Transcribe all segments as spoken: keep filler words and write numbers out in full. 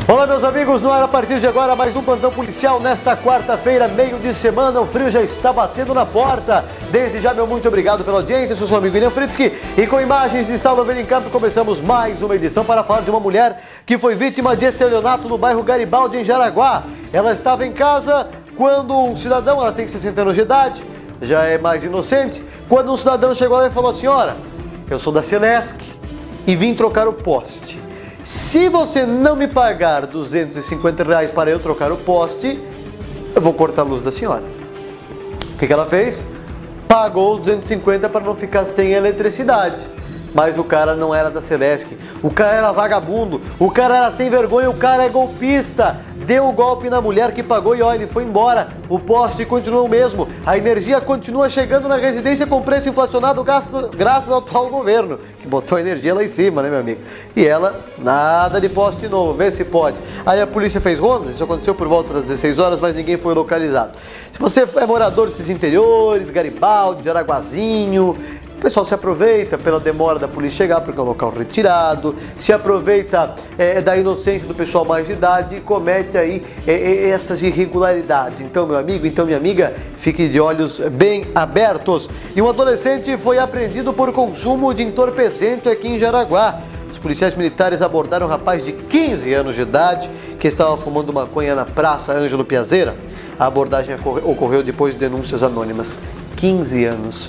Olá, meus amigos, no ar a partir de agora mais um plantão policial nesta quarta-feira, meio de semana. O frio já está batendo na porta. Desde já, meu muito obrigado pela audiência. Eu sou seu amigo William Fritzky e com imagens de Saulo Campo começamos mais uma edição para falar de uma mulher que foi vítima de estelionato no bairro Garibaldi, em Jaraguá. Ela estava em casa quando um cidadão, ela tem sessenta anos de idade, já é mais inocente, quando um cidadão chegou lá e falou: senhora, eu sou da Celesc e vim trocar o poste. Se você não me pagar duzentos e cinquenta reais para eu trocar o poste, eu vou cortar a luz da senhora. O que que ela fez? Pagou os duzentos e cinquenta para não ficar sem eletricidade. Mas o cara não era da Celesc, o cara era vagabundo, o cara era sem vergonha, o cara é golpista. Deu o golpe na mulher que pagou e olha, ele foi embora. O poste continua o mesmo, a energia continua chegando na residência com preço inflacionado graças ao atual governo, que botou a energia lá em cima, né, meu amigo? E ela, nada de poste novo, vê se pode. Aí a polícia fez rondas, isso aconteceu por volta das dezesseis horas, mas ninguém foi localizado. Se você é morador desses interiores, Garibaldi, Jaraguazinho, o pessoal se aproveita pela demora da polícia chegar, porque é um local retirado, se aproveita é, da inocência do pessoal mais de idade e comete aí é, é, estas irregularidades. Então, meu amigo, então minha amiga, fique de olhos bem abertos. E um adolescente foi apreendido por consumo de entorpecente aqui em Jaraguá. Os policiais militares abordaram um rapaz de quinze anos de idade que estava fumando maconha na Praça Ângelo Piazeira. A abordagem ocorreu depois de denúncias anônimas. quinze anos.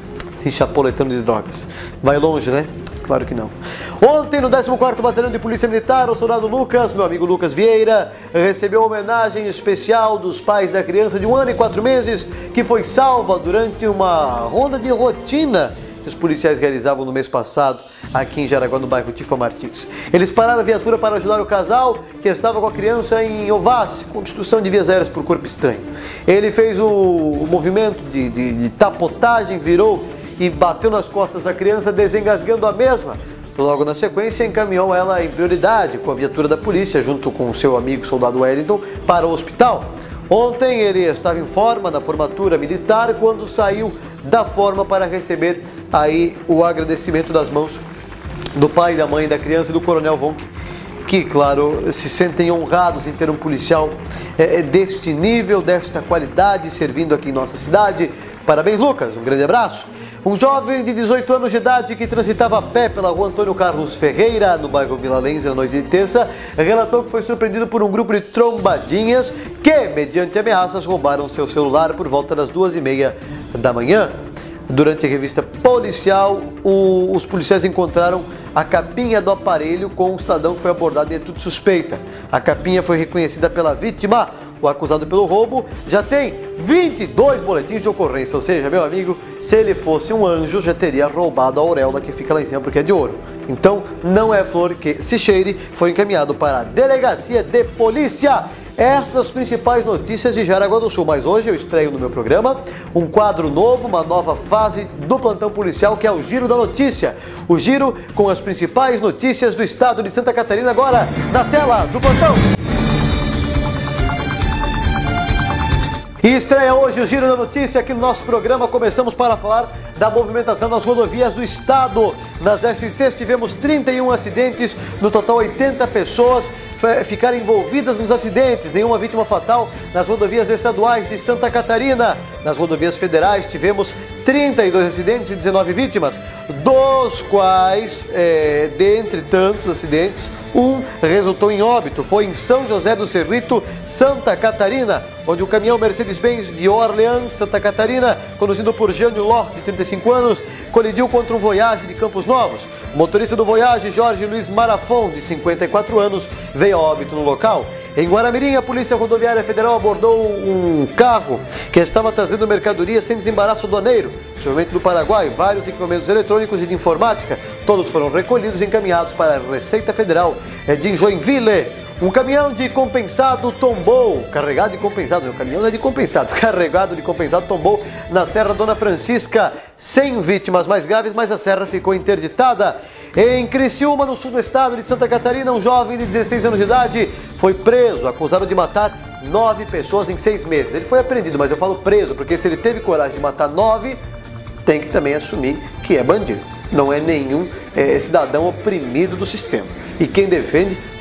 Se chapoletando de drogas. Vai longe, né? Claro que não. Ontem, no décimo quarto Batalhão de Polícia Militar, o soldado Lucas, meu amigo Lucas Vieira, recebeu homenagem especial dos pais da criança de um ano e quatro meses que foi salva durante uma ronda de rotina que os policiais realizavam no mês passado aqui em Jaraguá, no bairro Tifa Martins. Eles pararam a viatura para ajudar o casal que estava com a criança em Ovassi, com obstrução de vias aéreas por corpo estranho. Ele fez o, o movimento de, de, de tapotagem, virou e bateu nas costas da criança, desengasgando a mesma. Logo na sequência, encaminhou ela em prioridade com a viatura da polícia, junto com o seu amigo soldado Wellington, para o hospital. Ontem ele estava em forma na formatura militar quando saiu da forma para receber aí o agradecimento das mãos do pai, da mãe da criança e do coronel Vonk, que, claro, se sentem honrados em ter um policial é, deste nível, desta qualidade, servindo aqui em nossa cidade. Parabéns, Lucas, um grande abraço. Um jovem de dezoito anos de idade que transitava a pé pela rua Antônio Carlos Ferreira, no bairro Vila Lense, na noite de terça, relatou que foi surpreendido por um grupo de trombadinhas que, mediante ameaças, roubaram seu celular por volta das duas e meia da manhã. Durante a revista policial, o, os policiais encontraram a capinha do aparelho com um cidadão que foi abordado em atitude suspeita. A capinha foi reconhecida pela vítima. O acusado pelo roubo já tem vinte e dois boletins de ocorrência, ou seja, meu amigo, se ele fosse um anjo, já teria roubado a auréola que fica lá em cima porque é de ouro. Então, não é flor que se cheire, foi encaminhado para a Delegacia de Polícia. Estas as principais notícias de Jaraguá do Sul, mas hoje eu estreio no meu programa um quadro novo, uma nova fase do plantão policial, que é o Giro da Notícia. O giro com as principais notícias do estado de Santa Catarina, agora na tela do plantão. E estreia hoje o Giro da Notícia aqui no nosso programa. Começamos para falar da movimentação nas rodovias do estado. Nas S Cs tivemos trinta e um acidentes, no total oitenta pessoas ficaram envolvidas nos acidentes, nenhuma vítima fatal nas rodovias estaduais de Santa Catarina. Nas rodovias federais tivemos trinta e dois acidentes e dezenove vítimas, dos quais, é, dentre tantos acidentes, um resultou em óbito. Foi em São José do Cerrito, Santa Catarina, onde o caminhão Mercedes-Benz de Orleans, Santa Catarina, conduzido por Jânio Ló, de trinta e cinco anos, colidiu contra um Voyage de Campos Novos. O motorista do Voyage, Jorge Luiz Marafon, de cinquenta e quatro anos, veio a óbito no local. Em Guaramirim, a Polícia Rodoviária Federal abordou um carro que estava trazendo mercadoria sem desembaraço aduaneiro, principalmente do Paraguai, vários equipamentos eletrônicos e de informática. Todos foram recolhidos e encaminhados para a Receita Federal de Joinville. Um caminhão de compensado tombou, carregado de compensado, o caminhão não é de compensado, carregado de compensado tombou na Serra Dona Francisca, sem vítimas mais graves, mas a serra ficou interditada. Em Criciúma, no sul do estado de Santa Catarina, um jovem de dezesseis anos de idade foi preso, acusado de matar nove pessoas em seis meses. Ele foi apreendido, mas eu falo preso, porque se ele teve coragem de matar nove, tem que também assumir que é bandido. Não é nenhum é, cidadão oprimido do sistema. E quem defende,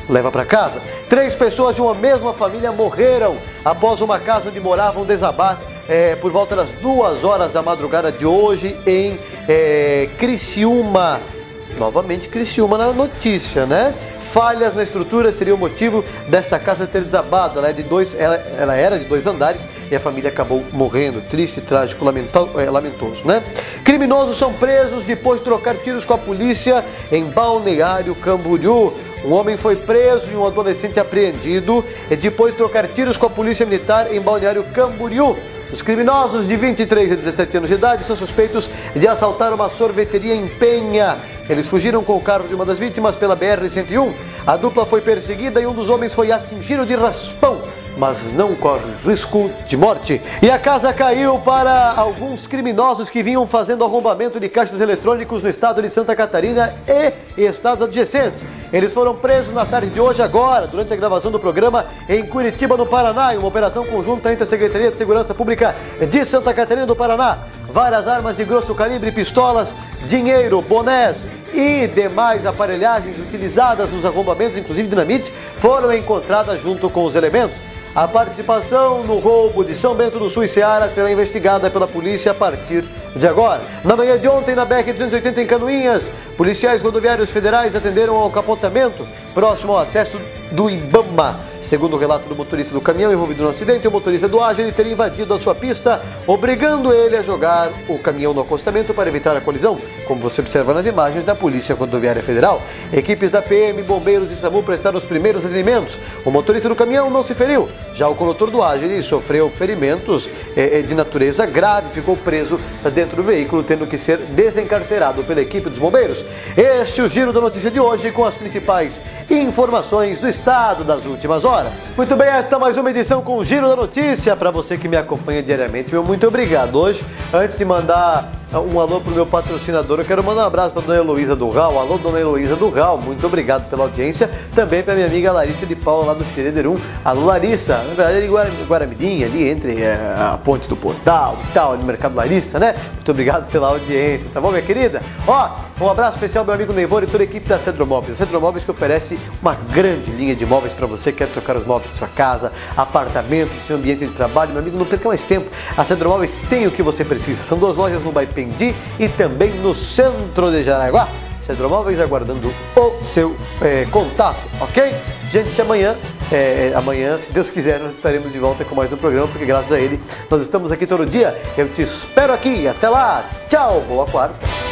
leva para casa. Três pessoas de uma mesma família morreram após uma casa onde moravam desabar é, por volta das duas horas da madrugada de hoje em é, Criciúma. Novamente Criciúma na notícia, né? Falhas na estrutura seria o motivo desta casa ter desabado. Ela, é de dois, ela, ela era de dois andares e a família acabou morrendo. Triste, trágico, lamento, é, lamentoso, né? Criminosos são presos depois de trocar tiros com a polícia em Balneário Camboriú. Um homem foi preso e um adolescente apreendido depois de trocar tiros com a polícia militar em Balneário Camboriú. Os criminosos de vinte e três e dezessete anos de idade são suspeitos de assaltar uma sorveteria em Penha. Eles fugiram com o carro de uma das vítimas pela B R cento e um. A dupla foi perseguida e um dos homens foi atingido de raspão, mas não corre risco de morte. E a casa caiu para alguns criminosos que vinham fazendo arrombamento de caixas eletrônicos no estado de Santa Catarina e estados adjacentes. Eles foram presos na tarde de hoje agora, durante a gravação do programa em Curitiba, no Paraná, em uma operação conjunta entre a Secretaria de Segurança Pública de Santa Catarina do Paraná. Várias armas de grosso calibre, pistolas, dinheiro, bonés e demais aparelhagens utilizadas nos arrombamentos, inclusive dinamite, foram encontradas junto com os elementos. A participação no roubo de São Bento do Sul e Ceará será investigada pela polícia a partir de agora. Na manhã de ontem, na B R duzentos e oitenta em Canoinhas, policiais rodoviários federais atenderam ao capotamento próximo ao acesso do Ibama. Segundo o relato do motorista do caminhão envolvido no acidente, o motorista do Ágil teria invadido a sua pista, obrigando ele a jogar o caminhão no acostamento para evitar a colisão, como você observa nas imagens da Polícia Rodoviária Federal. Equipes da P M, bombeiros e SAMU prestaram os primeiros atendimentos. O motorista do caminhão não se feriu. Já o condutor do Ágil sofreu ferimentos eh, de natureza grave, ficou preso dentro do veículo, tendo que ser desencarcerado pela equipe dos bombeiros. Este é o Giro da Notícia de hoje, com as principais informações do estado das últimas horas. Muito bem, esta é mais uma edição com o Giro da Notícia. Para você que me acompanha diariamente, meu muito obrigado. Hoje, antes de mandar um alô para o meu patrocinador, eu quero mandar um abraço para a dona Heloísa Durral. Alô, dona Heloísa Durral, muito obrigado pela audiência. Também para minha amiga Larissa de Paula, lá do Xerederum. Alô, Larissa, na verdade, ali Guaramirim, ali entre é, a ponte do Portal e tal, no Mercado Larissa, né? Muito obrigado pela audiência, tá bom, minha querida? Ó, um abraço especial ao meu amigo Neivor e toda a equipe da Cedro Móveis. A Cedro Móveis que oferece uma grande linha de móveis para você que quer trocar os móveis de sua casa, apartamento, seu ambiente de trabalho. Meu amigo, não perca mais tempo. A Cedro Móveis tem o que você precisa. São duas lojas no Baipendi e também no centro de Jaraguá. Cedro Móveis aguardando o seu é, contato, ok? Gente, amanhã, é, amanhã, se Deus quiser, nós estaremos de volta com mais um programa, porque graças a ele nós estamos aqui todo dia. Eu te espero aqui. Até lá. Tchau. Boa quarta.